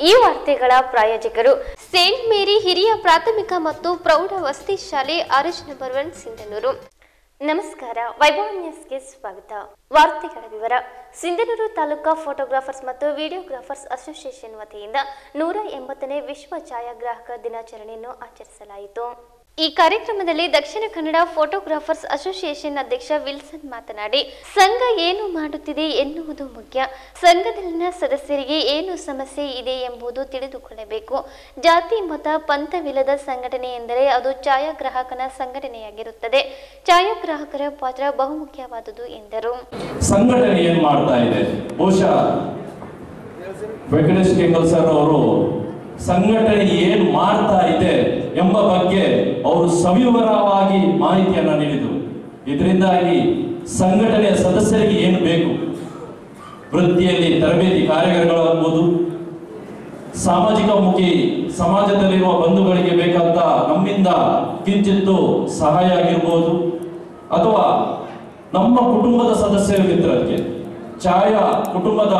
ಈ ವಾರ್ತೆಗಳ ಪ್ರಾಯೋಜಕರು ಸೇಂಟ್ ಮೇರಿ ಹಿರಿಯ ಪ್ರಾಥಮಿಕ ಮತ್ತು ಪ್ರೌಢ ವಸತಿ ಶಾಲೆ ಆರ್ಎಚ್ ನಂಬರ್ 1 ಸಿಂಧನೂರು. ನಮಸ್ಕಾರ, ವೈಭವ ನ್ಯೂಸ್ಗೆ ಸ್ವಾಗತ. ವಾರ್ತೆಗಳ ವಿವರ. ಸಿಂಧನೂರು ತಾಲೂಕಾ ಫೋಟೋಗ್ರಾಫರ್ಸ್ ಮತ್ತು ವಿಡಿಯೋಗ್ರಾಫರ್ಸ್ ಅಸೋಸಿಯೇಷನ್ ವತಿಯಿಂದ 180ನೇ ವಿಶ್ವ ಛಾಯಾಗ್ರಾಹಕ ದಿನಾಚರಣೆಯನ್ನು ಆಚರಿಸಲಾಯಿತು. ಈ ಕಾರ್ಯಕ್ರಮದಲ್ಲಿ ದಕ್ಷಿಣ ಕನ್ನಡ ಫೋಟೋಗ್ರಾಫರ್ಸ್ ಅಸೋಸಿಯೇಷನ್ ಅಧ್ಯಕ್ಷ ವಿಲ್ಸನ್ ಮಾತನಾಡಿ, ಸಂಘ ಏನು ಮಾಡುತ್ತಿದೆ ಎನ್ನುವುದು ಮುಖ್ಯ. ಸಂಘದಲ್ಲಿನ ಸದಸ್ಯರಿಗೆ ಏನು ಸಮಸ್ಯೆ ಇದೆ ಎಂಬುದು ತಿಳಿದುಕೊಳ್ಳಬೇಕು. ಜಾತಿ ಮತ ಪಂಥವಿಲ್ಲದ ಸಂಘಟನೆ ಎಂದರೆ ಅದು ಛಾಯಾಗ್ರಾಹಕನ ಸಂಘಟನೆಯಾಗಿರುತ್ತದೆ. ಛಾಯಾಗ್ರಾಹಕರ ಪಾತ್ರ ಬಹುಮುಖ್ಯವಾದುದು ಎಂದರು. ಸಂಘಟನೆ ಏನು ಮಾಡ್ತಾ ಇದೆ? ಬಹುಶಃ ವೆಂಕಟೇಶ್ ಕೆಂಗಲ್ ಸರ್ ಅವರು ಸಂಘಟನೆ ಏನು ಮಾಡ್ತಾ ಇದೆ ಎಂಬ ಬಗ್ಗೆ ಅವರು ಸವಿವರವಾಗಿ ಮಾಹಿತಿಯನ್ನು ನೀಡಿದರು. ಇದರಿಂದಾಗಿ ಸಂಘಟನೆಯ ಸದಸ್ಯರಿಗೆ ಏನು ಬೇಕು, ವೃತ್ತಿಯಲ್ಲಿ ತರಬೇತಿ ಕಾರ್ಯಕ್ರಮಗಳಾಗಬಹುದು, ಸಾಮಾಜಿಕ ಮುಖಿ ಸಮಾಜದಲ್ಲಿರುವ ಬಂಧುಗಳಿಗೆ ಬೇಕಾದ ನಮ್ಮಿಂದ ಕಿಂಚಿತ್ತು ಸಹಾಯ ಆಗಿರ್ಬೋದು, ಅಥವಾ ನಮ್ಮ ಕುಟುಂಬದ ಸದಸ್ಯರ ಮಿತ್ರರಿಗೆ ಕುಟುಂಬದ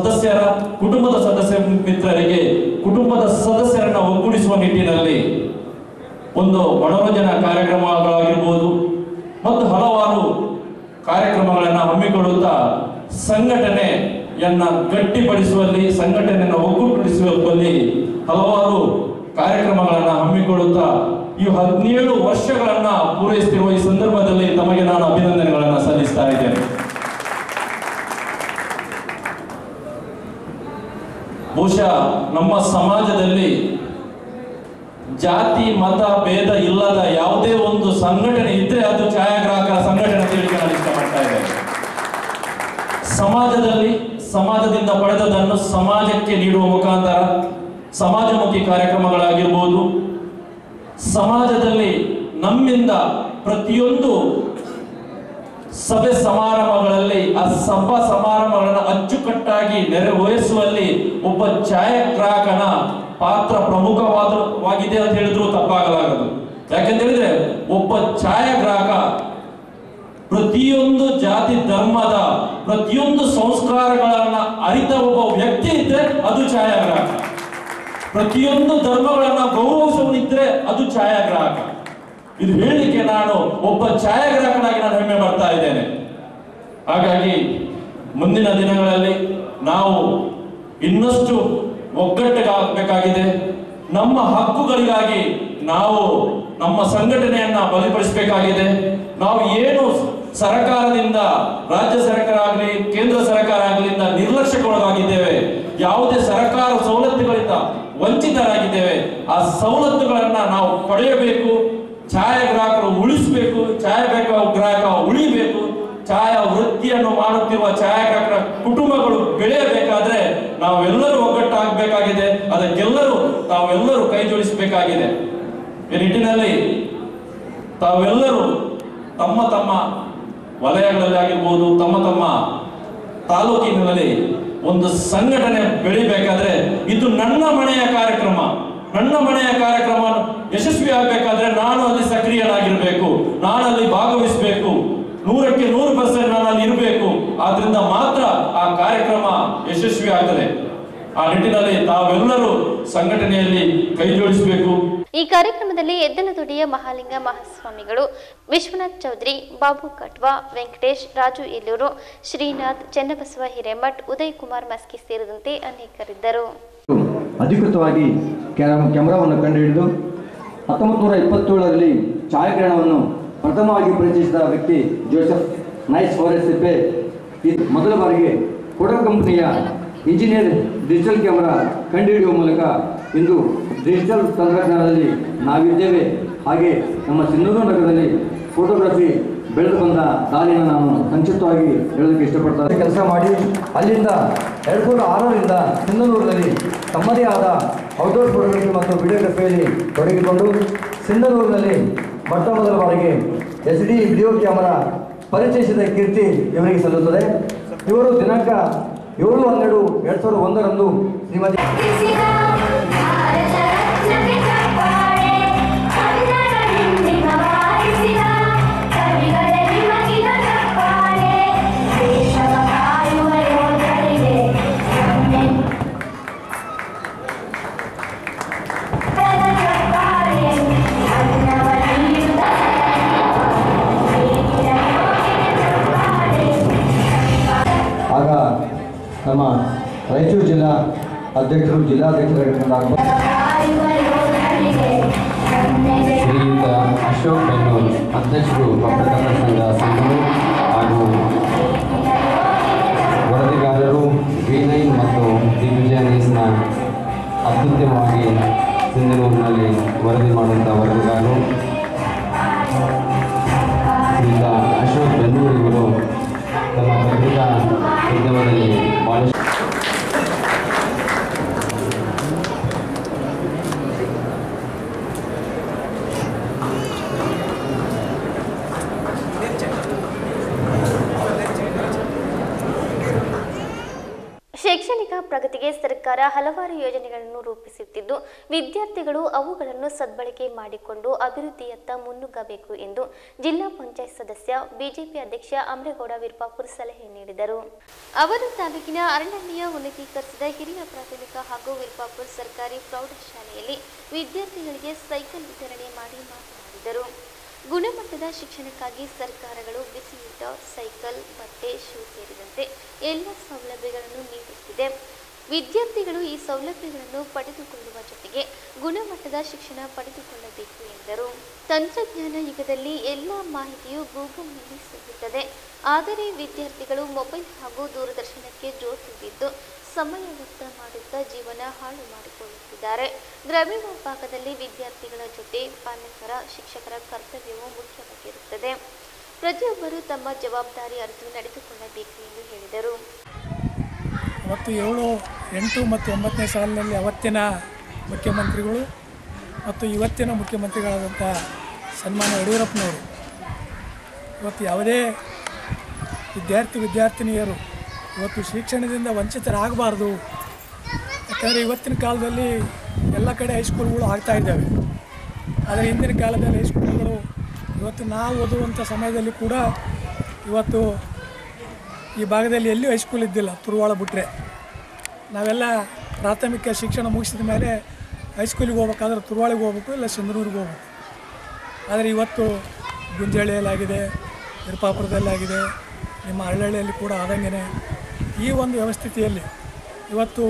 ಸದಸ್ಯ ಮಿತ್ರರಿಗೆ ಕುಟುಂಬದ ಸದಸ್ಯರನ್ನ ಒಗ್ಗೂಡಿಸುವ ನಿಟ್ಟಿನಲ್ಲಿ ಒಂದು ಮನೋರಂಜನಾ ಕಾರ್ಯಕ್ರಮಗಳಾಗಿರ್ಬೋದು ಮತ್ತು ಹಲವಾರು ಕಾರ್ಯಕ್ರಮಗಳನ್ನು ಹಮ್ಮಿಕೊಳ್ಳುತ್ತಾ ಸಂಘಟನೆಯನ್ನ ಗಟ್ಟಿಪಡಿಸುವಲ್ಲಿ, ಸಂಘಟನೆಯನ್ನು ಒಗ್ಗೂಡಿಸುವಲ್ಲಿ ಹಲವಾರು ಕಾರ್ಯಕ್ರಮಗಳನ್ನು ಹಮ್ಮಿಕೊಳ್ಳುತ್ತಾ ಈ 17 ವರ್ಷಗಳನ್ನ ಪೂರೈಸುತ್ತಿರುವ ಈ ಸಂದರ್ಭದಲ್ಲಿ ತಮಗೆ ನಾನು ಅಭಿನಂದನೆಗಳನ್ನು ಸಲ್ಲಿಸ್ತಾ ಇದ್ದೇನೆ. ಬಹುಶಃ ನಮ್ಮ ಸಮಾಜದಲ್ಲಿ ಜಾತಿ ಮತ ಭೇದ ಇಲ್ಲದ ಯಾವುದೇ ಒಂದು ಸಂಘಟನೆ ಇದ್ರೆ ಅದು ಛಾಯಾಗ್ರಾಹಕರ ಸಂಘಟನೆ ಅಂತ ಹೇಳಿ ನಾನು ಇಷ್ಟಪಡ್ತಾ ಇದ್ದೇನೆ. ಸಮಾಜದಿಂದ ಪಡೆದದನ್ನು ಸಮಾಜಕ್ಕೆ ನೀಡುವ ಮುಖಾಂತರ ಸಮಾಜಮುಖಿ ಕಾರ್ಯಕ್ರಮಗಳಾಗಿರ್ಬೋದು, ಸಮಾಜದಲ್ಲಿ ನಮ್ಮಿಂದ ಪ್ರತಿಯೊಂದು ಸಭೆ ಸಮಾರಂಭಗಳಲ್ಲಿ ಆ ಸಭಾ ಸಮಾರಂಭಗಳನ್ನು ಅಚ್ಚುಕಟ್ಟಾಗಿ ನೆರವೇರಿಸುವಲ್ಲಿ ಒಬ್ಬ ಛಾಯಾಗ್ರಾಹಕನ ಪಾತ್ರ ಪ್ರಮುಖವಾಗಿದೆ ಅಂತ ಹೇಳಿದ್ರು ತಪ್ಪಾಗಲಾಗದು. ಯಾಕೆಂತ ಹೇಳಿದ್ರೆ ಒಬ್ಬ ಛಾಯಾಗ್ರಾಹಕ ಪ್ರತಿಯೊಂದು ಜಾತಿ ಧರ್ಮದ ಪ್ರತಿಯೊಂದು ಸಂಸ್ಕಾರಗಳನ್ನ ಅರಿತ ಒಬ್ಬ ವ್ಯಕ್ತಿ ಇದ್ರೆ ಅದು ಛಾಯಾಗ್ರಾಹಕ. ಪ್ರತಿಯೊಂದು ಧರ್ಮಗಳನ್ನ ಗೌರವಿಸುವನಿದ್ರೆ ಅದು ಛಾಯಾಗ್ರಾಹಕ. ಇದು ಹೇಳಲಿಕ್ಕೆ ನಾನು ಒಬ್ಬ ಛಾಯಾಗ್ರಾಹಕನಾಗಿ ನಾನು ಹೆಮ್ಮೆ ಬರ್ತಾ ಇದ್ದೇನೆ. ಹಾಗಾಗಿ ಮುಂದಿನ ದಿನಗಳಲ್ಲಿ ನಾವು ಇನ್ನಷ್ಟು ಒಗ್ಗಟ್ಟಿಗಾಗಬೇಕಾಗಿದೆ. ನಮ್ಮ ಹಕ್ಕುಗಳಿಗಾಗಿ ನಾವು ನಮ್ಮ ಸಂಘಟನೆಯನ್ನ ಬಲಪಡಿಸಬೇಕಾಗಿದೆ. ನಾವು ಏನು ಸರ್ಕಾರದಿಂದ, ರಾಜ್ಯ ಸರ್ಕಾರ ಆಗಲಿ ಕೇಂದ್ರ ಸರ್ಕಾರ ಆಗಲಿಂದ ನಿರ್ಲಕ್ಷ್ಯಕ್ಕೊಳಗಾಗಿದ್ದೇವೆ, ಯಾವುದೇ ಸರ್ಕಾರ ಸವಲತ್ತುಗಳಿಂದ ವಂಚಿತರಾಗಿದ್ದೇವೆ, ಆ ಸವಲತ್ತುಗಳನ್ನ ನಾವು ಪಡೆಯಬೇಕು. ಛಾಯಾಗ್ರಾಹಕರು ಉಳಿಸಬೇಕು, ಛಾಯಾಗ್ರಾಹಕ ಉಳಿಬೇಕು. ಛಾಯಾ ವೃತ್ತಿಯನ್ನು ಮಾಡುತ್ತಿರುವ ಛಾಯಾಗ್ರಾಹಕರ ಕುಟುಂಬಗಳು ಬೆಳೆಯಬೇಕಾದ್ರೆ ನಾವೆಲ್ಲರೂ ಒಗ್ಗಟ್ಟಾಗಬೇಕಾಗಿದೆ. ತಾವೆಲ್ಲರೂ ಕೈ ಜೋಡಿಸಬೇಕಾಗಿದೆ. ಈ ನಿಟ್ಟಿನಲ್ಲಿ ತಾವೆಲ್ಲರೂ ತಮ್ಮ ವಲಯಗಳಲ್ಲಿ ಆಗಿರ್ಬೋದು, ತಮ್ಮ ತಾಲೂಕಿನಲ್ಲಿ ಒಂದು ಸಂಘಟನೆ ಬೆಳಿಬೇಕಾದ್ರೆ ಇದು ನನ್ನ ಮನೆಯ ಕಾರ್ಯಕ್ರಮ ಯಶಸ್ವಿ ಆಗಬೇಕಾದ್ರೆ ನಾನು ಅಲ್ಲಿ ಸಕ್ರಿಯನಾಗಿರ್ಬೇಕು, ನಾನು ಅಲ್ಲಿ ಭಾಗವಹಿಸಬೇಕು, 100ಕ್ಕೆ 100% ನಾನು ಅಲ್ಲಿ ಇರಬೇಕು. ಆದ್ರಿಂದ ಮಾತ್ರ ಆ ಕಾರ್ಯಕ್ರಮ ಯಶಸ್ವಿ ಆಗ್ತದೆ. ಆ ನಿಟ್ಟಿನಲ್ಲಿ ತಾವೆಲ್ಲರೂ ಸಂಘಟನೆಯಲ್ಲಿ ಕೈ ಜೋಡಿಸಬೇಕು. ಈ ಕಾರ್ಯಕ್ರಮದಲ್ಲಿ ಎದ್ದಲದೊಡಿಯ ಮಹಾಲಿಂಗ ಮಹಾಸ್ವಾಮಿಗಳು, ವಿಶ್ವನಾಥ್ ಚೌಧರಿ, ಬಾಬು ಕಟ್ವಾ, ವೆಂಕಟೇಶ್, ರಾಜು ಇಲ್ಲೂರು, ಶ್ರೀನಾಥ್, ಚನ್ನಬಸವ ಹಿರೇಮಠ್, ಉದಯ್ ಕುಮಾರ್ ಮಸ್ಕಿ ಸೇರಿದಂತೆ ಅನೇಕರಿದ್ದರು. ಅಧಿಕೃತವಾಗಿ ಕ್ಯಾಮರಾವನ್ನು ಕಂಡುಹಿಡಿದು 1927ರಲ್ಲಿ ಛಾಯಾಗ್ರಹಣವನ್ನು ಪ್ರಥಮವಾಗಿ ಪರಿಚಯಿಸಿದ ವ್ಯಕ್ತಿ ಜೋಸೆಫ್ ನೈಸ್ ಫಾರೆಸ್ಟಿಪೆ. ಮೊದಲ ಬಾರಿಗೆ ಕೊಡಕ್ ಕಂಪನಿಯ ಇಂಜಿನಿಯರ್ ಡಿಜಿಟಲ್ ಕ್ಯಾಮರಾ ಕಂಡುಹಿಡಿಯುವ ಮೂಲಕ ಇಂದು ಡಿಜಿಟಲ್ ತಂತ್ರಜ್ಞಾನದಲ್ಲಿ ನಾವಿದ್ದೇವೆ. ಹಾಗೆ ನಮ್ಮ ಸಿಂಧನೂರು ನಗರದಲ್ಲಿ ಫೋಟೋಗ್ರಫಿ ಬೆಳೆದು ಬಂದ ದಾರಿಯನ್ನು ನಾನು ಸಂಕ್ಷಿಪ್ತವಾಗಿ ಹೇಳೋದಕ್ಕೆ ಇಷ್ಟಪಡ್ತಾರೆ. ಕೆಲಸ ಮಾಡಿ ಅಲ್ಲಿಂದ 2006ರಿಂದ ಸಿಂಧನೂರಿನಲ್ಲಿ ತಮ್ಮದೇ ಆದ ಔಟ್ಡೋರ್ ಫೋಟೋಗ್ರಫಿ ಮತ್ತು ವಿಡಿಯೋಗ್ರಫಿಯಲ್ಲಿ ತೊಡಗಿಕೊಂಡು ಸಿಂಧನೂರಿನಲ್ಲಿ ಮೊದಲ ಬಾರಿಗೆ SD ವಿಡಿಯೋ ಕ್ಯಾಮರಾ ಪರಿಚಯಿಸಿದ ಕೀರ್ತಿ ಇವರಿಗೆ ಸಲ್ಲುತ್ತದೆ. ಇವರು ದಿನಾಂಕ 7/12/2001 ಶ್ರೀಮತಿ ಅಧ್ಯಕ್ಷರು ಜಿಲ್ಲಾಧ್ಯಕ್ಷರಾಗಿರ್ತಕ್ಕಂಥ ಶ್ರೀಯುತ ಅಶೋಕ್ ಬೆನ್ನೂರು ಅಧ್ಯಕ್ಷರು ಪತ್ರಕರ್ತರ ಸಂಘ ಸಂಘರು ಹಾಗೂ ವರದಿಗಾರರು V9 ಮತ್ತು ದಿಗ್ವಿಜಯ ನ್ಯೂಸ್ನ ಅತ್ಯುತ್ತಮವಾಗಿ ಸಿಂಧನೂರಿನಲ್ಲಿ ವರದಿ ಮಾಡುವಂಥ ವರದಿಗಾರರು ಶ್ರೀಯುತ ಅಶೋಕ್ ಬೆನ್ನೂರು ಇವರು ತಮ್ಮ ಪತ್ರಿಕಾ ಉದ್ಯಮದಲ್ಲಿ ಭಾಳಷ್ಟು ಶೈಕ್ಷಣಿಕ ಪ್ರಗತಿಗೆ ಸರ್ಕಾರ ಹಲವಾರು ಯೋಜನೆಗಳನ್ನು ರೂಪಿಸುತ್ತಿದ್ದು ವಿದ್ಯಾರ್ಥಿಗಳು ಅವುಗಳನ್ನು ಸದ್ಬಳಕೆ ಮಾಡಿಕೊಂಡು ಅಭಿವೃದ್ಧಿಯತ್ತ ಮುನ್ನುಗ್ಗಬೇಕು ಎಂದು ಜಿಲ್ಲಾ ಪಂಚಾಯತ್ ಸದಸ್ಯ ಬಿಜೆಪಿ ಅಧ್ಯಕ್ಷ ಅಮರೇಗೌಡ ವಿರ್ಪಾಪುರ್ ಸಲಹೆ ನೀಡಿದರು. ಅವರು ತಾಲೂಕಿನ ಅರಣ್ಯ ಉನ್ನತೀಕರಿಸಿದ ಹಿರಿಯ ಪ್ರಾಥಮಿಕ ಹಾಗೂ ವಿರ್ಪಾಪುರ್ ಸರ್ಕಾರಿ ಪ್ರೌಢಶಾಲೆಯಲ್ಲಿ ವಿದ್ಯಾರ್ಥಿಗಳಿಗೆ ಸೈಕಲ್ ವಿತರಣೆ ಮಾಡಿ ಮಾತನಾಡಿದರು. ಗುಣಮಟ್ಟದ ಶಿಕ್ಷಣಕ್ಕಾಗಿ ಸರ್ಕಾರಗಳು ಬಿಸಿಯೂಟ, ಸೈಕಲ್, ಬಟ್ಟೆ, ಶೂ ಸೇರಿದಂತೆ ಎಲ್ಲ ಸೌಲಭ್ಯಗಳನ್ನು ನೀಡುತ್ತಿದೆ. ವಿದ್ಯಾರ್ಥಿಗಳು ಈ ಸೌಲಭ್ಯಗಳನ್ನು ಪಡೆದುಕೊಳ್ಳುವ ಜೊತೆಗೆ ಗುಣಮಟ್ಟದ ಶಿಕ್ಷಣ ಪಡೆದುಕೊಳ್ಳಬೇಕು ಎಂದರು. ತಂತ್ರಜ್ಞಾನ ಯುಗದಲ್ಲಿ ಎಲ್ಲ ಮಾಹಿತಿಯು ಗೂಗಲ್ನಲ್ಲಿ ಸಿಗುತ್ತದೆ. ಆದರೆ ವಿದ್ಯಾರ್ಥಿಗಳು ಮೊಬೈಲ್ ಹಾಗೂ ದೂರದರ್ಶನಕ್ಕೆ ಜೋತುಬಿದ್ದು ಸಮಯ ವ್ಯರ್ಥ ಮಾಡುತ್ತಾ ಜೀವನ ಹಾಳು ಮಾಡಿಕೊಳ್ಳುತ್ತಿದ್ದಾರೆ. ಗ್ರಾಮೀಣ ಭಾಗದಲ್ಲಿ ವಿದ್ಯಾರ್ಥಿಗಳ ಜೊತೆ ಪಾಲಕರ, ಶಿಕ್ಷಕರ ಕರ್ತವ್ಯವು ಮುಖ್ಯವಾಗಿರುತ್ತದೆ. ಪ್ರತಿಯೊಬ್ಬರು ತಮ್ಮ ಜವಾಬ್ದಾರಿ ಅರಿತು ನಡೆದುಕೊಳ್ಳಬೇಕು ಎಂದು ಹೇಳಿದರು. ಅವತ್ತು 7, 8 ಮತ್ತು 9ನೇ ಸಾಲಿನಲ್ಲಿ ಅವತ್ತಿನ ಮುಖ್ಯಮಂತ್ರಿಗಳು ಮತ್ತು ಇವತ್ತಿನ ಮುಖ್ಯಮಂತ್ರಿಗಳಾದಂಥ ಸನ್ಮಾನ್ಯ ಯಡಿಯೂರಪ್ಪನವರು ಇವತ್ತು ಯಾವುದೇ ವಿದ್ಯಾರ್ಥಿನಿಯರು ಇವತ್ತು ಶಿಕ್ಷಣದಿಂದ ವಂಚಿತರಾಗಬಾರ್ದು. ಯಾಕಂದರೆ ಇವತ್ತಿನ ಕಾಲದಲ್ಲಿ ಎಲ್ಲ ಕಡೆ ಹೈಸ್ಕೂಲ್ಗಳು ಆಗ್ತಾಯಿದ್ದಾವೆ. ಆದರೆ ಹಿಂದಿನ ಕಾಲದಲ್ಲಿ ಹೈಸ್ಕೂಲ್ಗಳು ಇವತ್ತು ನಾವು ಓದುವಂಥ ಸಮಯದಲ್ಲಿ ಕೂಡ ಇವತ್ತು ಈ ಭಾಗದಲ್ಲಿ ಎಲ್ಲಿಯೂ ಹೈಸ್ಕೂಲ್ ಇದ್ದಿಲ್ಲ, ತುರುವಾಳ ಬಿಟ್ಟರೆ. ನಾವೆಲ್ಲ ಪ್ರಾಥಮಿಕ ಶಿಕ್ಷಣ ಮುಗಿಸಿದ ಮೇಲೆ ಹೈಸ್ಕೂಲಿಗೆ ಹೋಗ್ಬೇಕಾದ್ರೆ ತುರುವಾಳಿಗೆ ಹೋಗ್ಬೇಕು, ಇಲ್ಲ ಸಿಂಧನೂರಿಗೆ ಹೋಗ್ಬೇಕು. ಆದರೆ ಇವತ್ತು ಗುಂಜಳ್ಳಿಯಲ್ಲಾಗಿದೆ, ವಿರ್ಪಾಪುರದಲ್ಲಾಗಿದೆ, ನಿಮ್ಮ ಹಳ್ಳಹಳ್ಳಿಯಲ್ಲಿ ಕೂಡ ಆದಂಗೆ ಈ ಒಂದು ವ್ಯವಸ್ಥಿತಿಯಲ್ಲಿ ಇವತ್ತು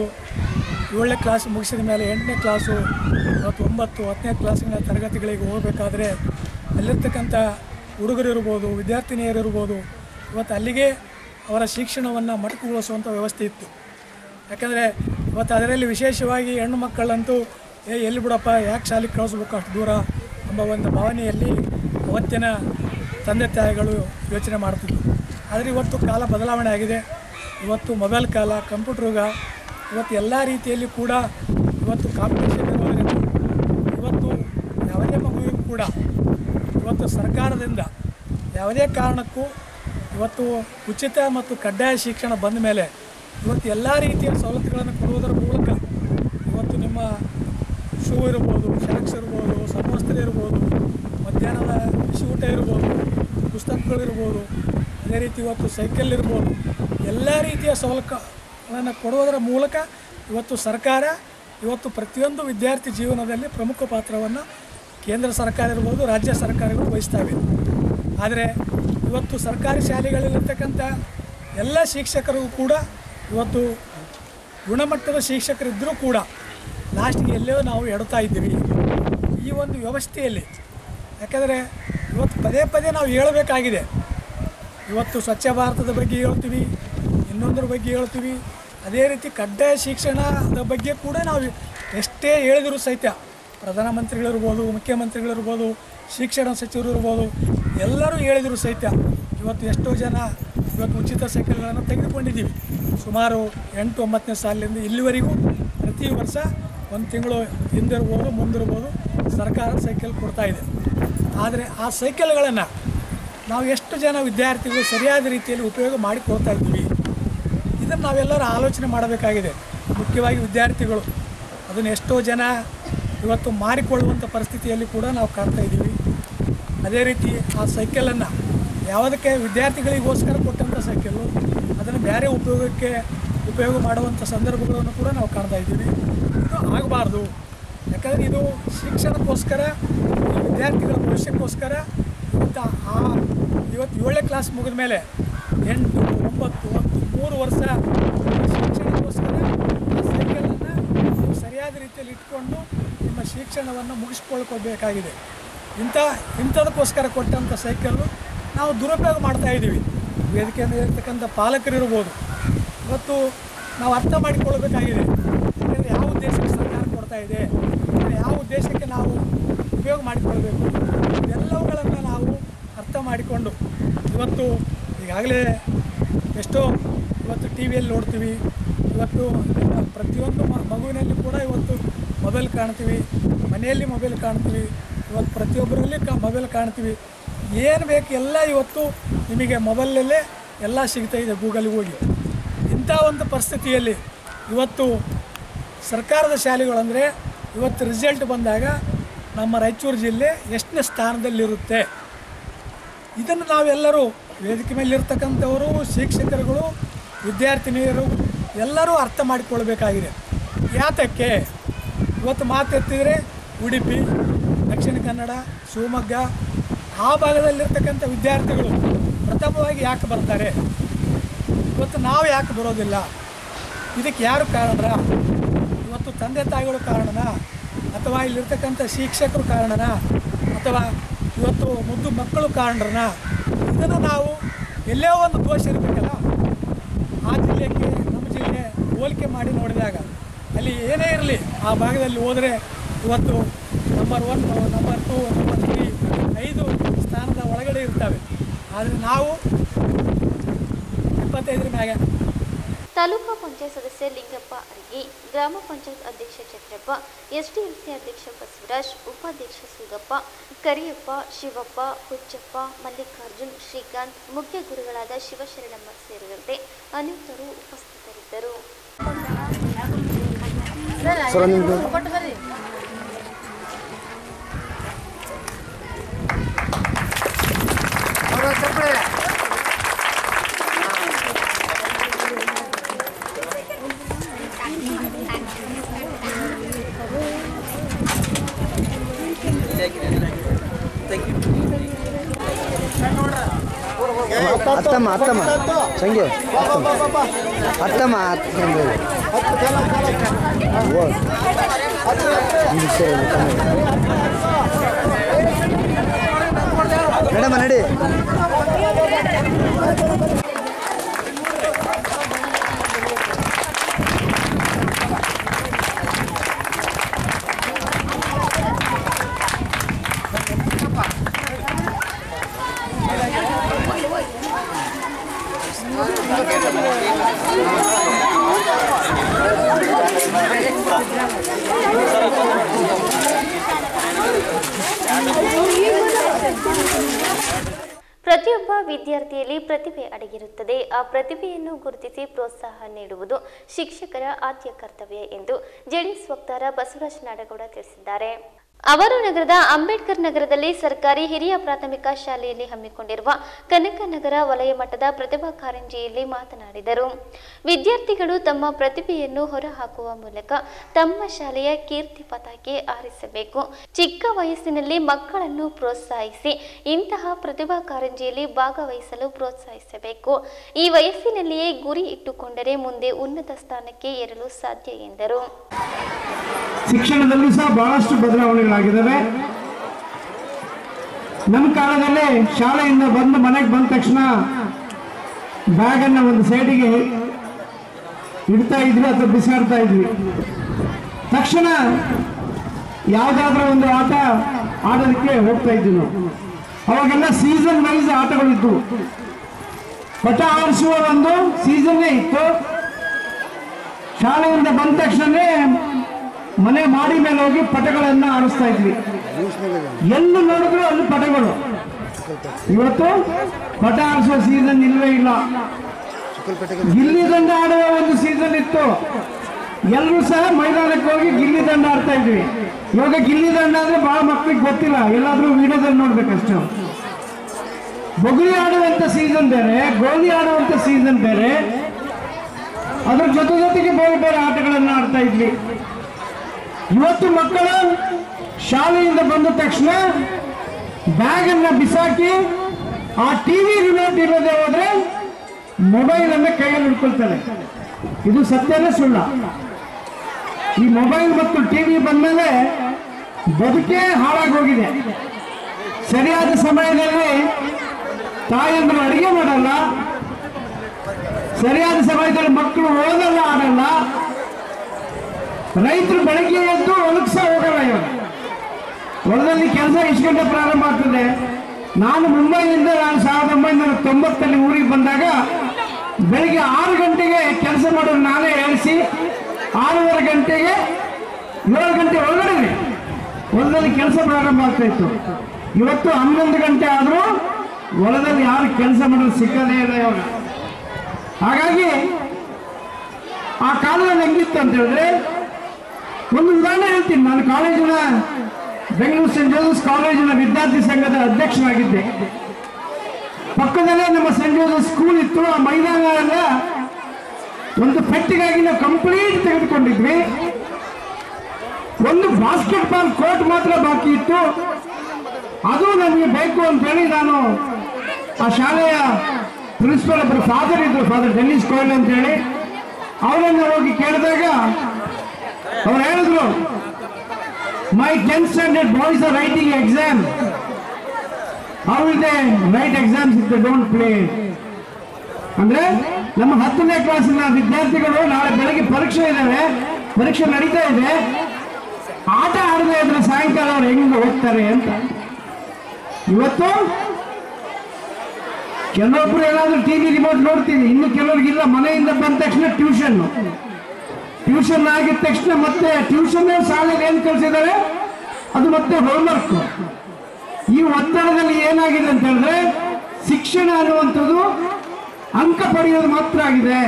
7ನೇ ಕ್ಲಾಸ್ ಮುಗಿಸಿದ ಮೇಲೆ 8ನೇ ಕ್ಲಾಸು ಇವತ್ತು 9, 10ನೇ ಕ್ಲಾಸಿನ ತರಗತಿಗಳಿಗೆ ಹೋಗಬೇಕಾದ್ರೆ ಅಲ್ಲಿರ್ತಕ್ಕಂಥ ಹುಡುಗರಿರ್ಬೋದು, ವಿದ್ಯಾರ್ಥಿನಿಯರಿರ್ಬೋದು, ಇವತ್ತು ಅಲ್ಲಿಗೆ ಅವರ ಶಿಕ್ಷಣವನ್ನು ಮೊಟಕುಗೊಳಿಸುವಂಥ ವ್ಯವಸ್ಥೆ ಇತ್ತು. ಯಾಕಂದರೆ ಇವತ್ತು ಅದರಲ್ಲಿ ವಿಶೇಷವಾಗಿ ಹೆಣ್ಣು ಮಕ್ಕಳಂತೂ ಎಲ್ಲಿ ಬಿಡಪ್ಪ, ಯಾಕೆ ಶಾಲೆಗೆ ಕಳಿಸ್ಬೇಕು ಅಷ್ಟು ದೂರ ಎಂಬ ಒಂದು ಭಾವನೆಯಲ್ಲಿ ಅವತ್ತಿನ ತಂದೆ ತಾಯಿಗಳು ಯೋಚನೆ ಮಾಡ್ತಿದ್ದರು. ಆದರೆ ಇವತ್ತು ಕಾಲ ಬದಲಾವಣೆ ಆಗಿದೆ. ಇವತ್ತು ಮೊಬೈಲ್ ಕಾಲ, ಕಂಪ್ಯೂಟರ್ ಯುಗ, ಇವತ್ತು ಎಲ್ಲ ರೀತಿಯಲ್ಲಿ ಕೂಡ ಇವತ್ತು ಕಾಂಪಿಟೇಷನ್ ಇರೋದರಿಂದ ಇವತ್ತು ಯಾವುದೇ ಮಗುವಿಗೂ ಕೂಡ ಇವತ್ತು ಸರ್ಕಾರದಿಂದ ಯಾವುದೇ ಕಾರಣಕ್ಕೂ ಇವತ್ತು ಉಚಿತ ಮತ್ತು ಕಡ್ಡಾಯ ಶಿಕ್ಷಣ ಬಂದ ಮೇಲೆ ಇವತ್ತು ಎಲ್ಲ ರೀತಿಯ ಸವಲತ್ತುಗಳನ್ನು ಕೊಡುವುದರ ಮೂಲಕ ಇವತ್ತು ನಿಮ್ಮ ಶೂ ಇರ್ಬೋದು, ಶಾಕ್ಸ್ ಇರ್ಬೋದು, ಸಮವಸ್ತ್ರ ಇರ್ಬೋದು, ಮಧ್ಯಾಹ್ನದ ಬಿಸಿ ಊಟ ಇರ್ಬೋದು, ಪುಸ್ತಕಗಳಿರ್ಬೋದು, ಅದೇ ರೀತಿ ಇವತ್ತು ಸೈಕಲ್ ಇರ್ಬೋದು, ಎಲ್ಲ ರೀತಿಯ ಸವಲತ್ತುಗಳನ್ನು ಕೊಡುವುದರ ಮೂಲಕ ಇವತ್ತು ಸರ್ಕಾರ ಇವತ್ತು ಪ್ರತಿಯೊಂದು ವಿದ್ಯಾರ್ಥಿ ಜೀವನದಲ್ಲಿ ಪ್ರಮುಖ ಪಾತ್ರವನ್ನು ಕೇಂದ್ರ ಸರ್ಕಾರ ಇರ್ಬೋದು, ರಾಜ್ಯ ಸರ್ಕಾರಗಳು ವಹಿಸ್ತವೆ. ಆದರೆ ಇವತ್ತು ಸರ್ಕಾರಿ ಶಾಲೆಗಳಲ್ಲಿರ್ತಕ್ಕಂಥ ಎಲ್ಲ ಶಿಕ್ಷಕರಿಗೂ ಕೂಡ ಇವತ್ತು ಗುಣಮಟ್ಟದ ಶಿಕ್ಷಕರಿದ್ದರೂ ಕೂಡ ಲಾಸ್ಟಿಗೆ ಎಲ್ಲೋ ನಾವು ಎಡ್ತಾ ಇದ್ದೀವಿ ಈ ಒಂದು ವ್ಯವಸ್ಥೆಯಲ್ಲಿ. ಯಾಕಂದರೆ ಇವತ್ತು ಪದೇ ಪದೇ ನಾವು ಹೇಳಬೇಕಾಗಿದೆ. ಇವತ್ತು ಸ್ವಚ್ಛ ಭಾರತದ ಬಗ್ಗೆ ಹೇಳ್ತೀವಿ, ಇನ್ನೊಂದರ ಬಗ್ಗೆ ಹೇಳ್ತೀವಿ, ಅದೇ ರೀತಿ ಕಡ್ಡಾಯ ಶಿಕ್ಷಣದ ಬಗ್ಗೆ ಕೂಡ ನಾವು ಎಷ್ಟೇ ಹೇಳಿದರೂ ಸಹಿತ ಪ್ರಧಾನಮಂತ್ರಿಗಳಿರ್ಬೋದು, ಮುಖ್ಯಮಂತ್ರಿಗಳಿರ್ಬೋದು, ಶಿಕ್ಷಣ ಸಚಿವರು ಇರ್ಬೋದು, ಎಲ್ಲರೂ ಹೇಳಿದರೂ ಸಹಿತ ಇವತ್ತು ಎಷ್ಟೋ ಜನ ಇವತ್ತು ಉಚಿತ ಸೈಕಲ್ಗಳನ್ನು ತೆಗೆದುಕೊಂಡಿದ್ದೀವಿ. ಸುಮಾರು 8, 9ನೇ ಸಾಲಿನಿಂದ ಇಲ್ಲಿವರೆಗೂ ಪ್ರತಿ ವರ್ಷ 1 ತಿಂಗಳು ಹಿಂದಿರ್ಬೋದು, ಮುಂದಿರ್ಬೋದು ಸರ್ಕಾರ ಸೈಕಲ್ ಕೊಡ್ತಾಯಿದೆ. ಆದರೆ ಆ ಸೈಕಲ್ಗಳನ್ನು ನಾವು ಎಷ್ಟು ಜನ ವಿದ್ಯಾರ್ಥಿಗಳು ಸರಿಯಾದ ರೀತಿಯಲ್ಲಿ ಉಪಯೋಗ ಮಾಡಿಕೊಳ್ತಾ ಇದ್ದೀವಿ, ಇದನ್ನು ನಾವೆಲ್ಲರೂ ಆಲೋಚನೆ ಮಾಡಬೇಕಾಗಿದೆ. ಮುಖ್ಯವಾಗಿ ವಿದ್ಯಾರ್ಥಿಗಳು ಅದನ್ನು ಎಷ್ಟೋ ಜನ ಇವತ್ತು ಮಾರಿಕೊಳ್ಳುವಂಥ ಪರಿಸ್ಥಿತಿಯಲ್ಲಿ ಕೂಡ ನಾವು ಕಾಣ್ತಾ ಇದ್ದೀವಿ. ಅದೇ ರೀತಿ ಆ ಸೈಕಲನ್ನು ಯಾವುದಕ್ಕೆ ವಿದ್ಯಾರ್ಥಿಗಳಿಗೋಸ್ಕರ ಕೊಟ್ಟಂಥ ಸೈಕಲ್ಲು ಅದನ್ನು ಬೇರೆ ಉಪಯೋಗ ಮಾಡುವಂಥ ಸಂದರ್ಭಗಳನ್ನು ಕೂಡ ನಾವು ಕಾಣ್ತಾ ಇದ್ದೀವಿ. ಇದು ಆಗಬಾರ್ದು. ಯಾಕಂದರೆ ಇದು ಶಿಕ್ಷಣಕ್ಕೋಸ್ಕರ, ವಿದ್ಯಾರ್ಥಿಗಳ ಭವಿಷ್ಯಕ್ಕೋಸ್ಕರ ಇವತ್ತು 7ನೇ ಕ್ಲಾಸ್ ಮುಗಿದ ಮೇಲೆ 8, 9, 10, 3 ವರ್ಷ ಶಿಕ್ಷಣಕ್ಕೋಸ್ಕರ ಆ ಸೈಕಲನ್ನು ಶಿಕ್ಷಣವನ್ನು ಮುಗಿಸ್ಕೊಳ್ಕೋಬೇಕಾಗಿದೆ. ಇಂಥದಕ್ಕೋಸ್ಕರ ಕೊಟ್ಟಂಥ ಸೈಕಲ್ಲು ನಾವು ದುರುಪಯೋಗ ಮಾಡ್ತಾಯಿದ್ದೀವಿ. ವೇದಿಕೆ ಮೇಲೆ ಇರ್ತಕ್ಕಂಥ ಪಾಲಕರಿರ್ಬೋದು, ಇವತ್ತು ನಾವು ಅರ್ಥ ಮಾಡಿಕೊಳ್ಬೇಕಾಗಿದೆ. ಯಾಕೆಂದರೆ ಯಾವ ಉದ್ದೇಶಕ್ಕೆ ಸರ್ಕಾರ ಕೊಡ್ತಾಯಿದೆ, ಯಾವ ಉದ್ದೇಶಕ್ಕೆ ನಾವು ಉಪಯೋಗ ಮಾಡಿಕೊಳ್ಬೇಕು, ಎಲ್ಲವುಗಳನ್ನು ನಾವು ಅರ್ಥ ಮಾಡಿಕೊಂಡು ಇವತ್ತು ಈಗಾಗಲೇ ಎಷ್ಟೋ ಇವತ್ತು ಟಿ ವಿಯಲ್ಲಿ ನೋಡ್ತೀವಿ. ಇವತ್ತು ಪ್ರತಿಯೊಂದು ಮಗುವಿನಲ್ಲಿ ಕೂಡ ಇವತ್ತು ಮೊಬೈಲ್ ಕಾಣ್ತೀವಿ, ಮನೆಯಲ್ಲಿ ಮೊಬೈಲ್ ಕಾಣ್ತೀವಿ, ಇವತ್ತು ಪ್ರತಿಯೊಬ್ಬರಲ್ಲಿ ಮೊಬೈಲ್ ಕಾಣ್ತೀವಿ. ಏನು ಬೇಕು ಎಲ್ಲ ಇವತ್ತು ನಿಮಗೆ ಮೊಬೈಲಲ್ಲೇ ಎಲ್ಲ ಸಿಗ್ತಾಯಿದೆ, ಗೂಗಲ್ಗೆ ಹೋಗಿ. ಇಂಥ ಒಂದು ಪರಿಸ್ಥಿತಿಯಲ್ಲಿ ಇವತ್ತು ಸರ್ಕಾರದ ಶಾಲೆಗಳಂದರೆ ಇವತ್ತು ರಿಸಲ್ಟ್ ಬಂದಾಗ ನಮ್ಮ ರಾಯಚೂರು ಜಿಲ್ಲೆ ಎಷ್ಟನೇ ಸ್ಥಾನದಲ್ಲಿರುತ್ತೆ, ಇದನ್ನು ನಾವೆಲ್ಲರೂ ವೇದಿಕೆ ಮೇಲಿರ್ತಕ್ಕಂಥವರು, ಶಿಕ್ಷಕರುಗಳು, ವಿದ್ಯಾರ್ಥಿನಿಯರು ಎಲ್ಲರೂ ಅರ್ಥ ಮಾಡಿಕೊಳ್ಬೇಕಾಗಿದೆ. ಯಾತಕ್ಕೆ ಇವತ್ತು ಮಾತೆತ್ತಿದರೆ ಉಡುಪಿ, ದಕ್ಷಿಣ ಕನ್ನಡ, ಶಿವಮೊಗ್ಗ ಆ ಭಾಗದಲ್ಲಿರ್ತಕ್ಕಂಥ ವಿದ್ಯಾರ್ಥಿಗಳು ಪ್ರಥಮವಾಗಿ ಯಾಕೆ ಬರ್ತಾರೆ, ಇವತ್ತು ನಾವು ಯಾಕೆ ಬರೋದಿಲ್ಲ? ಇದಕ್ಕೆ ಯಾರು ಕಾರಣರ? ಇವತ್ತು ತಂದೆ ತಾಯಿಗಳು ಕಾರಣನ, ಅಥವಾ ಇಲ್ಲಿರ್ತಕ್ಕಂಥ ಶಿಕ್ಷಕರು ಕಾರಣನ, ಅಥವಾ ಇವತ್ತು ಮುದ್ದು ಮಕ್ಕಳು ಕಾರಣರನ್ನ? ಇದನ್ನು ನಾವು ಎಲ್ಲೋ ಒಂದು ದೋಷ ಇರಬೇಕಲ್ಲ. ಆ ಜಿಲ್ಲೆಗೆ ನಮ್ಮ ಜಿಲ್ಲೆ ಹೋಲಿಕೆ ಮಾಡಿ ನೋಡಿದಾಗ ಅಲ್ಲಿ ಏನೇ ಇರಲಿ ಆ ಭಾಗದಲ್ಲಿ ಹೋದರೆ ಇವತ್ತು ನಂಬರ್ 1, ನಂಬರ್ 2, ನಂಬರ್ 3, 5 ಸ್ಥಾನದ ಒಳಗಡೆ ಇರ್ತವೆ. ಆದರೆ ನಾವು 25 ಮ್ಯಾಗ. ತಾಲೂಕು ಪಂಚಾಯತ್ ಸದಸ್ಯ ಲಿಂಗಪ್ಪ ಅರಗಿ, ಗ್ರಾಮ ಪಂಚಾಯತ್ ಅಧ್ಯಕ್ಷ ಚಂದ್ರಪ್ಪ, ಎಸ್ಡಿಎಂಸಿ ಅಧ್ಯಕ್ಷ ಬಸವರಾಜ್, ಉಪಾಧ್ಯಕ್ಷ ಸುಗಪ್ಪ, ಕರಿಯಪ್ಪ, ಶಿವಪ್ಪ, ಹುಚ್ಚಪ್ಪ, ಮಲ್ಲಿಕಾರ್ಜುನ್, ಶ್ರೀಕಾಂತ್, ಮುಖ್ಯ ಗುರುಗಳಾದ ಶಿವಶರಣಮ್ಮ ಸೇರಿದಂತೆ ಅನೇಕರು ಉಪಸ್ಥಿತರಿದ್ದರು. ಅತ್ತಮ್ಮ ಸಂಜೆ ಅತ್ತಮ್ಮ ನಡಮ್ಮ ನಡಿ. ಪ್ರತಿಯೊಬ್ಬ ವಿದ್ಯಾರ್ಥಿಯಲ್ಲಿ ಪ್ರತಿಭೆ ಅಡಗಿರುತ್ತದೆ. ಆ ಪ್ರತಿಭೆಯನ್ನು ಗುರುತಿಸಿ ಪ್ರೋತ್ಸಾಹ ನೀಡುವುದು ಶಿಕ್ಷಕರ ಆದ್ಯ ಕರ್ತವ್ಯ ಎಂದು ಜೆಡಿಎಸ್ ವಕ್ತಾರ ಬಸವರಾಜ ನಾಡಗೌಡ ತಿಳಿಸಿದ್ದಾರೆ. ಅವರು ನಗರದ ಅಂಬೇಡ್ಕರ್ ನಗರದಲ್ಲಿ ಸರ್ಕಾರಿ ಹಿರಿಯ ಪ್ರಾಥಮಿಕ ಶಾಲೆಯಲ್ಲಿ ಹಮ್ಮಿಕೊಂಡಿರುವ ಕನಕನಗರ ವಲಯ ಮಟ್ಟದ ಪ್ರತಿಭಾ ಕಾರಂಜಿಯಲ್ಲಿ ಮಾತನಾಡಿದರು. ವಿದ್ಯಾರ್ಥಿಗಳು ತಮ್ಮ ಪ್ರತಿಭೆಯನ್ನು ಹೊರಹಾಕುವ ಮೂಲಕ ತಮ್ಮ ಶಾಲೆಯ ಕೀರ್ತಿ ಪತಾಕೆ ಆರಿಸಬೇಕು. ಚಿಕ್ಕ ವಯಸ್ಸಿನಲ್ಲಿ ಮಕ್ಕಳನ್ನು ಪ್ರೋತ್ಸಾಹಿಸಿ ಇಂತಹ ಪ್ರತಿಭಾ ಕಾರಂಜಿಯಲ್ಲಿ ಭಾಗವಹಿಸಲು ಪ್ರೋತ್ಸಾಹಿಸಬೇಕು. ಈ ವಯಸ್ಸಿನಲ್ಲಿಯೇ ಗುರಿ ಇಟ್ಟುಕೊಂಡರೆ ಮುಂದೆ ಉನ್ನತ ಸ್ಥಾನಕ್ಕೆ ಏರಲು ಸಾಧ್ಯ ಎಂದರು. ಶಿಕ್ಷಣದಲ್ಲಿ ಸಹ ಬಹಳಷ್ಟು ಬದಲಾವಣೆಗಳಾಗಿದ್ದಾವೆ. ನಮ್ಮ ಕಾಲದಲ್ಲೇ ಶಾಲೆಯಿಂದ ಮನೆಗೆ ಬಂದ ತಕ್ಷಣ ಬ್ಯಾಗ್ ಅನ್ನ ಒಂದು ಸೈಡಿಗೆ ಇಡ್ತಾ ಇದ್ವಿ ಅಥವಾ ಬಿಸಾಡ್ತಾ ಇದ್ವಿ. ತಕ್ಷಣ ಯಾವ್ದಾದ್ರೂ ಒಂದು ಆಟ ಆಡೋದಕ್ಕೆ ಹೋಗ್ತಾ ಇದ್ವಿ ನಾವು. ಅವಾಗೆಲ್ಲ ಸೀಸನ್ ವೈಸ್ ಆಟಗಳಿದ್ವು. ಪಟ ಆರಿಸುವ ಒಂದು ಸೀಸನ್ನೇ ಇತ್ತು. ಶಾಲೆಯಿಂದ ಬಂದ ತಕ್ಷಣನೇ ಮನೆ ಮಾಡಿ ಮೇಲೆ ಹೋಗಿ ಪಟಗಳನ್ನ ಆರಿಸ್ತಾ ಇದ್ವಿ. ಎಲ್ಲಿ ನೋಡಿದ್ರು ಅಲ್ಲಿ ಪಟಗಳು. ಇವತ್ತು ಪಟ ಆರಿಸುವ ಸೀಸನ್ ಇಲ್ಲವೇ ಇಲ್ಲ. ಗಿಲ್ಲಿ ದಂಡ ಆಡುವ ಒಂದು ಸೀಸನ್ ಇತ್ತು. ಎಲ್ಲರೂ ಸಹ ಮೈದಾನಕ್ಕೆ ಹೋಗಿ ಗಿಲ್ಲಿ ದಂಡ ಆಡ್ತಾ ಇದ್ವಿ. ಇವಾಗ ಗಿಲ್ಲಿ ದಂಡ ಅಂದ್ರೆ ಬಹಳ ಮಕ್ಕಳಿಗೆ ಗೊತ್ತಿಲ್ಲ, ಎಲ್ಲಾದ್ರೂ ವಿಡಿಯೋದಲ್ಲಿ ನೋಡ್ಬೇಕಷ್ಟು. ಬೊಗುಳಿ ಆಡುವಂತ ಸೀಸನ್ ಬೇರೆ, ಗೋಲಿ ಆಡುವಂತ ಸೀಸನ್ ಬೇರೆ. ಅದ್ರ ಜೊತೆಗೆ ಬೇರೆ ಬೇರೆ ಆಟಗಳನ್ನು ಆಡ್ತಾ ಇದ್ವಿ. ಇವತ್ತು ಮಕ್ಕಳು ಶಾಲೆಯಿಂದ ಬಂದ ತಕ್ಷಣ ಬ್ಯಾಗ್ ಅನ್ನ ಬಿಸಾಕಿ ಆ ಟಿವಿ ರಿಮೋಟ್ ಇರೋದೇ ಹೋದ್ರೆ ಮೊಬೈಲ್ ಅನ್ನ ಕೈಯಲ್ಲಿ ಹಿಡ್ಕೊಳ್ತಾರೆ. ಇದು ಸತ್ಯನೇ ಸುಳ್ಳ? ಈ ಮೊಬೈಲ್ ಮತ್ತು ಟಿವಿ ಬಂದ್ಮೇಲೆ ಬದುಕೇ ಹಾಳಾಗೋಗಿದೆ. ಸರಿಯಾದ ಸಮಯದಲ್ಲಿ ತಾಯಂದ್ರು ಅಡಿಗೆ ಮಾಡಲ್ಲ, ಸರಿಯಾದ ಸಮಯದಲ್ಲಿ ಮಕ್ಕಳು ಓದಲ್ಲ, ಆಡಲ್ಲ. ರೈತರು ಬೆಳಗ್ಗೆ ಎದ್ದು ಹೊಲಕ್ಕೆ ಸಹ ಹೋಗಲ್ಲ. ಇವಾಗ ಹೊಲದಲ್ಲಿ ಕೆಲಸ ಎಷ್ಟು ಗಂಟೆ ಪ್ರಾರಂಭ ಆಗ್ತದೆ? ನಾನು ಮುಂಬೈನಿಂದ 1990 ಊರಿಗೆ ಬಂದಾಗ ಬೆಳಿಗ್ಗೆ 6 ಗಂಟೆಗೆ ಕೆಲಸ ಮಾಡೋರು ನಾನೇ ಹೇಳಿಸಿ 6:30 ಗಂಟೆಗೆ 7 ಗಂಟೆ ಒಳಗಡೆ ಹೊಲದಲ್ಲಿ ಕೆಲಸ ಪ್ರಾರಂಭ ಆಗ್ತಾ ಇತ್ತು. ಇವತ್ತು 11 ಗಂಟೆ ಆದರೂ ಹೊಲದಲ್ಲಿ ಯಾರು ಕೆಲಸ ಮಾಡೋದು ಸಿಕ್ಕದೇ ಇಲ್ಲ ಇವಾಗ. ಹಾಗಾಗಿ ಆ ಕಾಲದಲ್ಲಿ ಹೆಂಗಿತ್ತು ಅಂತ ಹೇಳಿದ್ರೆ, ಒಂದು ಉದಾಹರಣೆ ಹೇಳ್ತೀನಿ. ನಾನು ಕಾಲೇಜಿನ ಬೆಂಗಳೂರು ಸೆಂಟ್ ಜೋಸೆಫ್ಸ್ ಕಾಲೇಜಿನ ವಿದ್ಯಾರ್ಥಿ ಸಂಘದ ಅಧ್ಯಕ್ಷನಾಗಿದ್ದೆ. ಪಕ್ಕದಲ್ಲೇ ನಮ್ಮ ಸೆಂಟ್ ಜೋಸೆಫ್ ಸ್ಕೂಲ್ ಇತ್ತು. ಆ ಮೈದಾನ ಎಲ್ಲ ಒಂದು ಪೆಟ್ಟಿಗಾಗಿ ನಾವು ಕಂಪ್ಲೀಟ್ ತೆಗೆದುಕೊಂಡಿದ್ವಿ. ಒಂದು ಬಾಸ್ಕೆಟ್ಬಾಲ್ ಕೋರ್ಟ್ ಮಾತ್ರ ಬಾಕಿ ಇತ್ತು. ಅದು ನಮಗೆ ಬೇಕು ಅಂತೇಳಿ ನಾನು ಆ ಶಾಲೆಯ ಪ್ರಿನ್ಸಿಪಲ್ ಒಬ್ಬರು ಫಾದರ್ ಇದ್ರು, ಫಾದರ್ ಡೆನ್ನಿಸ್ ಕೋಯ್ಲ್ ಅಂತೇಳಿ, ಅವರನ್ನು ಹೋಗಿ ಕೇಳಿದಾಗ ಅವ್ರು ಹೇಳಿದ್ರು, ಮೈ 10th standard boys are writing exam. How will they write exams if they don't play? ಅಂದ್ರೆ ನಮ್ಮ 10ನೇ ಕ್ಲಾಸಿನ ವಿದ್ಯಾರ್ಥಿಗಳು ನಾಳೆ ಬೆಳಗ್ಗೆ ಪರೀಕ್ಷೆ ಇದ್ದಾವೆ, ಪರೀಕ್ಷೆ ನಡೀತಾ ಇದೆ, ಆಟ ಆಡದೇ ಇದ್ರೆ ಸಾಯಂಕಾಲ ಅವ್ರು ಹೆಂಗೆ ಹೋಗ್ತಾರೆ ಅಂತ. ಇವತ್ತು ಕೆಲವೊಬ್ರು ಏನಾದ್ರೂ ಟಿವಿ ರಿಮೋಟ್ ನೋಡ್ತೀವಿ, ಇನ್ನು ಕೆಲವ್ರಿಗಿಲ್ಲ. ಮನೆಯಿಂದ ಬಂದ ತಕ್ಷಣ ಟ್ಯೂಷನ್ ಆಗಿದ ತಕ್ಷಣ ಮತ್ತೆ ಟ್ಯೂಷನ್ ಶಾಲೆಗೆ ಏನು ಕಲಿಸಿದ್ದಾರೆ ಅದು ಮತ್ತೆ ಹೋಮ್ವರ್ಕ್. ಈ ಒತ್ತಡದಲ್ಲಿ ಏನಾಗಿದೆ ಅಂತ ಹೇಳಿದ್ರೆ, ಶಿಕ್ಷಣ ಅನ್ನುವಂಥದ್ದು ಅಂಕ ಪಡೆಯೋದು ಮಾತ್ರ ಆಗಿದೆ.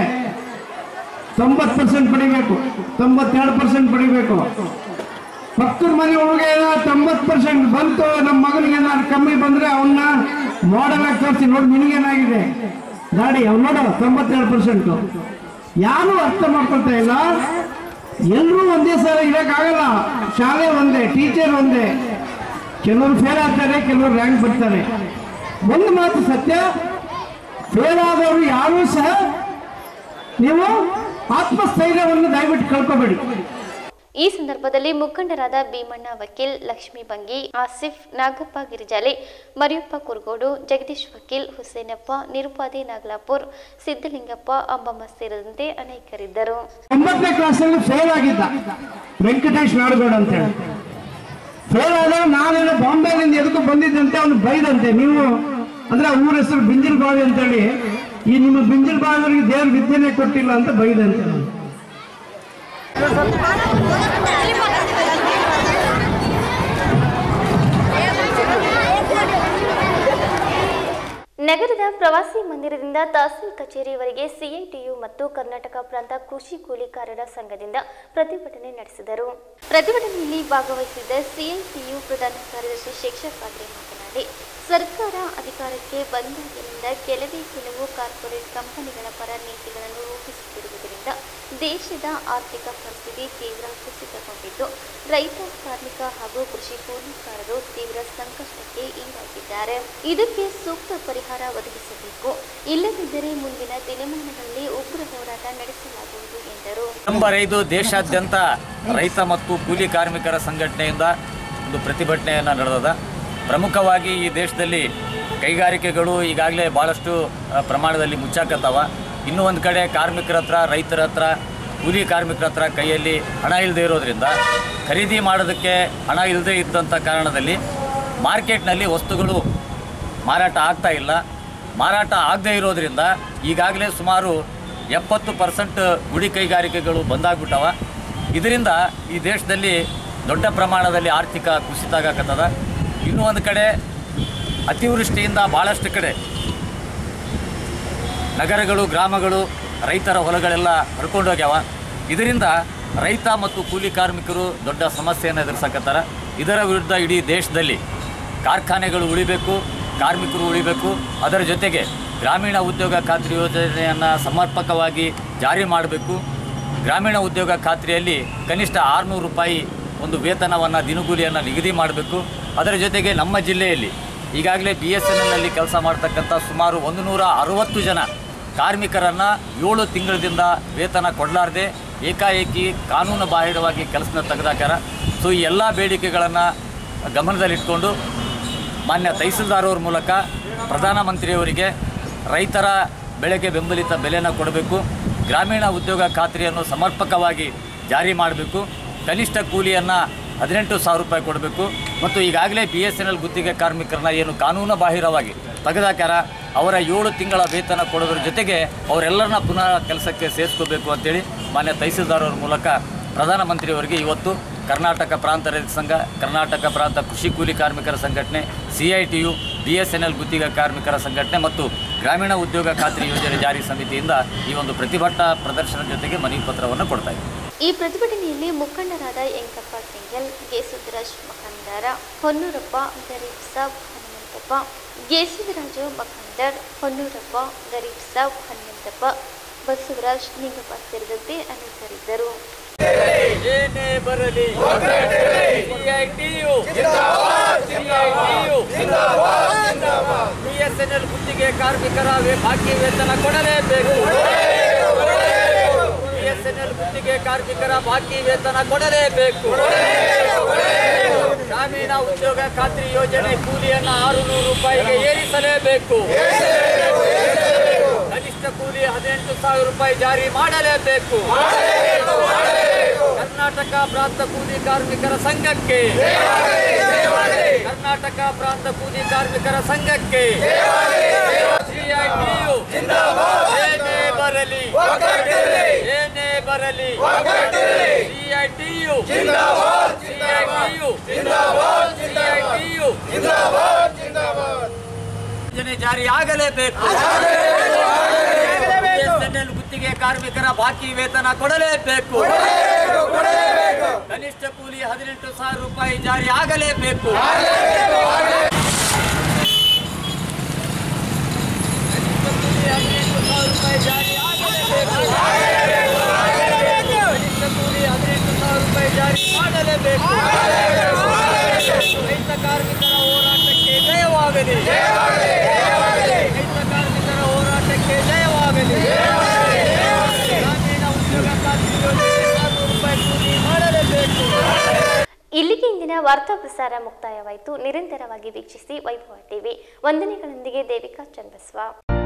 90% ಪಡಿಬೇಕು, 92% ಪಡಿಬೇಕು. ಪಕ್ಕದ ಮನೆ ಒಳಗೆ 90% ಬಂತು, ನಮ್ಮ ಮಗನಿಗೆ ಏನಾದ್ರು ಕಮ್ಮಿ ಬಂದ್ರೆ ಅವನ್ನ ಮಾಡೆಲ್ ಆಗಿ ತೋರಿಸಿ, ನೋಡಿ ನಿನಗೇನಾಗಿದೆ ಗಾಡಿ, ಅವ್ನು ನೋಡ 92%. ಯಾರು ಅರ್ಥ ಮಾಡ್ಕೊಳ್ತಾ ಇಲ್ಲ. ಎಲ್ಲರೂ ಒಂದೇ ಸಲ ಇರೋಕ್ಕಾಗಲ್ಲ. ಶಾಲೆ ಒಂದೇ, ಟೀಚರ್ ಒಂದೇ. ಕೆಲವರು ಫೇಲ್ ಆಗ್ತಾರೆ, ಕೆಲವರು ರ್ಯಾಂಕ್ ಬರ್ತಾರೆ. ಒಂದು ಮಾತು ಸತ್ಯ, ಫೇಲ್ ಆದವರು ಯಾರೂ ಸಹ ನೀವು ಆತ್ಮಸ್ಥೈರ್ಯವನ್ನು ದಯವಿಟ್ಟು ಕಳ್ಕೋಬೇಡಿ. ಈ ಸಂದರ್ಭದಲ್ಲಿ ಮುಖಂಡರಾದ ಭೀಮಣ್ಣ ವಕೀಲ್, ಲಕ್ಷ್ಮೀ ಬಂಗಿ, ಆಸಿಫ್, ನಾಗಪ್ಪ ಗಿರಿಜಾಲೆ, ಮರಿಯಪ್ಪ ಕುರ್ಗೋಡು, ಜಗದೀಶ್ ವಕೀಲ್, ಹುಸೇನಪ್ಪ, ನಿರುಪಾದಿ ನಾಗಲಾಪುರ್, ಸಿದ್ದಲಿಂಗಪ್ಪ, ಅಂಬಮ್ಮ ಸೇರಿದಂತೆ ಅನೇಕರಿದ್ದರು. 9ನೇ ಕ್ಲಾಸಲ್ಲಿ ಫೇಲ್ ಆಗಿದ್ದ ವೆಂಕಟೇಶ್ ನಾಡಗೌಡ ಅಂತ ಹೇಳಿ. ಫೇಲ್ ಆದಾಗ ನಾನೇನೋ ಬಾಂಬೆಲಿಂದ ಎದಕ್ಕೂ ಬಂದಿದ್ದಂತೆ, ಅವನು ಬೈದಂತೆ. ನೀವು ಅಂದ್ರೆ ಊರ ಹೆಸರು ಬಿಂಜಲ್ ಬಾವಿ ಅಂತೇಳಿ, ಈ ನಿಮ್ಮ ಬಿಂಜಲ್ ಬಾವಿಯವರಿಗೆ ದೇವ್ರ ವಿದ್ಯೆನೇ ಕೊಟ್ಟಿಲ್ಲ ಅಂತ ಬೈದಂತೆ. ನಗರದ ಪ್ರವಾಸಿ ಮಂದಿರದಿಂದ ತಹಸೀಲ್ ಕಚೇರಿಯವರೆಗೆ ಸಿಐಟಿಯು ಮತ್ತು ಕರ್ನಾಟಕ ಪ್ರಾಂತ ಕೃಷಿ ಕೂಲಿಕಾರರ ಸಂಘದಿಂದ ಪ್ರತಿಭಟನೆ ನಡೆಸಿದರು. ಪ್ರತಿಭಟನೆಯಲ್ಲಿ ಭಾಗವಹಿಸಿದ್ದ ಸಿಐಟಿಯು ಪ್ರಧಾನ ಕಾರ್ಯದರ್ಶಿ ಶೇಖರ್ ಪಾತ್ರೆ ಮಾತನಾಡಿ, ಸರ್ಕಾರ ಅಧಿಕಾರಕ್ಕೆ ಬಂದಾಗಿನಿಂದ ಕೆಲವು ಕಾರ್ಪೊರೇಟ್ ಕಂಪನಿಗಳ ಪರ ನೀತಿಗಳನ್ನು ರೂಪಿಸುತ್ತಿರುವುದರಿಂದ ದೇಶದ ಆರ್ಥಿಕ ಪರಿಸ್ಥಿತಿ ತೀವ್ರ ಕುಸಿತಗೊಂಡಿದ್ದು, ರೈತ, ಕಾರ್ಮಿಕ ಹಾಗೂ ಕೃಷಿ ಕೂಲಿಕಾರರು ತೀವ್ರ ಸಂಕಷ್ಟಕ್ಕೆ ಈಡಾಗಿದ್ದಾರೆ. ಇದಕ್ಕೆ ಸೂಕ್ತ ಪರಿಹಾರ ಒದಗಿಸಬೇಕು, ಇಲ್ಲದಿದ್ದರೆ ಮುಂದಿನ ದಿನಮಾನಗಳಲ್ಲಿ ಉಗ್ರ ಹೋರಾಟ ನಡೆಸಲಾಗುವುದು ಎಂದರು. ನವೆಂಬರ್ 5 ದೇಶಾದ್ಯಂತ ರೈತ ಮತ್ತು ಕೂಲಿ ಕಾರ್ಮಿಕರ ಸಂಘಟನೆಯಿಂದ ಒಂದು ಪ್ರತಿಭಟನೆಯನ್ನು ನಡೆದದ. ಪ್ರಮುಖವಾಗಿ ಈ ದೇಶದಲ್ಲಿ ಕೈಗಾರಿಕೆಗಳು ಈಗಾಗಲೇ ಭಾಳಷ್ಟು ಪ್ರಮಾಣದಲ್ಲಿ ಮುಚ್ಚಾಕತ್ತವ. ಇನ್ನೂ ಒಂದು ಕಡೆ ಕಾರ್ಮಿಕರ ಹತ್ರ, ರೈತರ ಹತ್ರ, ಕೂಲಿ ಕಾರ್ಮಿಕರ ಹತ್ರ ಕೈಯಲ್ಲಿ ಹಣ ಇಲ್ಲದೆ ಇರೋದ್ರಿಂದ, ಖರೀದಿ ಮಾಡೋದಕ್ಕೆ ಹಣ ಇಲ್ಲದೆ ಇದ್ದಂಥ ಕಾರಣದಲ್ಲಿ ಮಾರ್ಕೆಟ್ನಲ್ಲಿ ವಸ್ತುಗಳು ಮಾರಾಟ ಆಗ್ತಾ ಇಲ್ಲ. ಮಾರಾಟ ಆಗದೇ ಇರೋದ್ರಿಂದ ಈಗಾಗಲೇ ಸುಮಾರು 70% ಗುಡಿ ಕೈಗಾರಿಕೆಗಳು ಬಂದಾಗ್ಬಿಟ್ಟವ. ಇದರಿಂದ ಈ ದೇಶದಲ್ಲಿ ದೊಡ್ಡ ಪ್ರಮಾಣದಲ್ಲಿ ಆರ್ಥಿಕ ಕುಸಿತ ಆಗಕತ್ತದ. ಇನ್ನೂ ಒಂದು ಕಡೆ ಅತಿವೃಷ್ಟಿಯಿಂದ ಭಾಳಷ್ಟು ಕಡೆ ನಗರಗಳು, ಗ್ರಾಮಗಳು, ರೈತರ ಹೊಲಗಳೆಲ್ಲ ಹರ್ಕೊಂಡೋಗ್ಯಾವ. ಇದರಿಂದ ರೈತ ಮತ್ತು ಕೂಲಿ ಕಾರ್ಮಿಕರು ದೊಡ್ಡ ಸಮಸ್ಯೆಯನ್ನು ಎದುರಿಸಕತ್ತಾರ. ಇದರ ವಿರುದ್ಧ ಇಡೀ ದೇಶದಲ್ಲಿ ಕಾರ್ಖಾನೆಗಳು ಉಳಿಬೇಕು, ಕಾರ್ಮಿಕರು ಉಳಿಬೇಕು. ಅದರ ಜೊತೆಗೆ ಗ್ರಾಮೀಣ ಉದ್ಯೋಗ ಖಾತ್ರಿ ಯೋಜನೆಯನ್ನು ಸಮರ್ಪಕವಾಗಿ ಜಾರಿ ಮಾಡಬೇಕು. ಗ್ರಾಮೀಣ ಉದ್ಯೋಗ ಖಾತ್ರಿಯಲ್ಲಿ ಕನಿಷ್ಠ 600 ರೂಪಾಯಿ ಒಂದು ವೇತನವನ್ನು, ದಿನಗೂಲಿಯನ್ನು ನಿಗದಿ ಮಾಡಬೇಕು. ಅದರ ಜೊತೆಗೆ ನಮ್ಮ ಜಿಲ್ಲೆಯಲ್ಲಿ ಈಗಾಗಲೇ BSNLನಲ್ಲಿ ಕೆಲಸ ಮಾಡ್ತಕ್ಕಂಥ ಸುಮಾರು 160 ಜನ ಕಾರ್ಮಿಕರನ್ನು 7 ತಿಂಗಳಿಂದ ವೇತನ ಕೊಡಲಾರದೆ ಏಕಾಏಕಿ ಕಾನೂನು ಬಾಹಿರವಾಗಿ ಕೆಲಸನ ತೆಗೆದಾಕ್ಯಾರ. ಸೊ ಈ ಎಲ್ಲ ಬೇಡಿಕೆಗಳನ್ನು ಗಮನದಲ್ಲಿಟ್ಕೊಂಡು ಮಾನ್ಯ ತಹಸೀಲ್ದಾರ್ ಅವ್ರ ಮೂಲಕ ಪ್ರಧಾನಮಂತ್ರಿಯವರಿಗೆ ರೈತರ ಬೆಳೆಗೆ ಬೆಂಬಲಿತ ಬೆಲೆನ ಕೊಡಬೇಕು, ಗ್ರಾಮೀಣ ಉದ್ಯೋಗ ಖಾತ್ರಿಯನ್ನು ಸಮರ್ಪಕವಾಗಿ ಜಾರಿ ಮಾಡಬೇಕು, ಕನಿಷ್ಠ ಕೂಲಿಯನ್ನು 18,000 ರೂಪಾಯಿ ಕೊಡಬೇಕು ಮತ್ತು ಈಗಾಗಲೇ BSNL ಗುತ್ತಿಗೆ ಕಾರ್ಮಿಕರನ್ನ ಏನು ಕಾನೂನು ಬಾಹಿರವಾಗಿ ತೆಗೆದಾಕ್ಯಾರ ಅವರ 7 ತಿಂಗಳ ವೇತನ ಕೊಡೋದ್ರ ಜೊತೆಗೆ ಅವರೆಲ್ಲರನ್ನ ಪುನಃ ಕೆಲಸಕ್ಕೆ ಸೇರಿಸ್ಕೋಬೇಕು ಅಂತೇಳಿ ಮಾನ್ಯ ತಹಸೀಲ್ದಾರ್ ಅವ್ರ ಮೂಲಕ ಪ್ರಧಾನಮಂತ್ರಿಯವರಿಗೆ ಇವತ್ತು ಕರ್ನಾಟಕ ಪ್ರಾಂತ ರೈತ ಸಂಘ, ಕರ್ನಾಟಕ ಪ್ರಾಂತ ಕೃಷಿ ಕೂಲಿ ಕಾರ್ಮಿಕರ ಸಂಘಟನೆ, CITU, BSNL ಗುತ್ತಿಗೆ ಕಾರ್ಮಿಕರ ಸಂಘಟನೆ ಮತ್ತು ಗ್ರಾಮೀಣ ಉದ್ಯೋಗ ಖಾತ್ರಿ ಯೋಜನೆ ಜಾರಿ ಸಮಿತಿಯಿಂದ ಈ ಒಂದು ಪ್ರತಿಭಟನಾ ಪ್ರದರ್ಶನ ಜೊತೆಗೆ ಮನವಿ ಪತ್ರವನ್ನು ಕೊಡ್ತಾ ಇದ್ದೀವಿ. ಈ ಪ್ರತಿಭಟನೆಯಲ್ಲಿ ಮುಖಂಡರಾದ ಎಂಕಪ್ಪ ಕೆಂಗಲ್, ಗೇಸುದರಾಜ್ ಮಖಂಡರ, ಹೊನ್ನೂರಪ್ಪ ಗರೀಬ್ ಸಾಬ್ ಹನುಮಂತಪ್ಪ, ಗೇಸುದರಾಜು ಮಖಂಡರ್, ಹೊನ್ನೂರಪ್ಪ ಗರೀಬ್ ಸಾಬ್ ಹನುಮಂತಪ್ಪ, ಬಸವರಾಜ್ ನಿಂಗಪ್ಪ ಸೇರಿದಂತೆ ಅನೇಕರಿದ್ದರು. ಏನೇ ಬರಲಿ BSNL ಗುತ್ತಿಗೆ ಕಾರ್ಮಿಕರ ಬಾಕಿ ವೇತನ ಕೊಡಲೇಬೇಕು. BSNL ಗುತ್ತಿಗೆ ಕಾರ್ಮಿಕರ ಬಾಕಿ ವೇತನ ಕೊಡಲೇಬೇಕು. ಗ್ರಾಮೀಣ ಉದ್ಯೋಗ ಖಾತ್ರಿ ಯೋಜನೆ ಕೂಲಿಯನ್ನು 600 ರೂಪಾಯಿಗೆ ಏರಿಸಲೇಬೇಕು. ಕನಿಷ್ಠ ಕೂಲಿ 18,000 ರೂಪಾಯಿ ಜಾರಿ ಮಾಡಲೇಬೇಕು. ಕರ್ನಾಟಕ ಪ್ರಾಂತ ಕೂಲಿ ಕಾರ್ಮಿಕರ ಸಂಘಕ್ಕೆ, ಕರ್ನಾಟಕ ಪ್ರಾಂತ ಕೂಲಿ ಕಾರ್ಮಿಕರ ಸಂಘಕ್ಕೆ CITU ಏನೇ ಬರಲಿ, ಏನೇ ಬರಲಿ, CITU ಯೋಜನೆ ಜಾರಿ ಆಗಲೇಬೇಕು. BSNL ಗುತ್ತಿಗೆ ಕಾರ್ಮಿಕರ ಬಾಕಿ ವೇತನ ಕೊಡಲೇಬೇಕು. ಕನಿಷ್ಠ ಕೂಲಿ 18,000 ರೂಪಾಯಿ ಜಾರಿ ಆಗಲೇಬೇಕು. ರೈತ ಕಾರ್ಮಿಕರ ಹೋರಾಟಕ್ಕೆ ಜಯವಾಗಲಿ. ರೈತ ಕಾರ್ಮಿಕರ ಹೋರಾಟಕ್ಕೆ ಜಯವಾಗಲಿ. ಗ್ರಾಮೀಣ ಉದ್ಯೋಗ ಖಾತ್ರಿ ಯೋಜನೆ 400 ರೂಪಾಯಿ ಕೂಲಿ ಮಾಡಲೇಬೇಕು. ಇಲ್ಲಿಗೆ ಇಂದಿನ ವಾರ್ತಾ ಪ್ರಸಾರ ಮುಕ್ತಾಯವಾಯಿತು. ನಿರಂತರವಾಗಿ ವೀಕ್ಷಿಸಿ ವೈಭವ ಟಿವಿ. ವಂದನೆಗಳೊಂದಿಗೆ ದೇವಿಕಾ ಚನ್ನಬಸವ.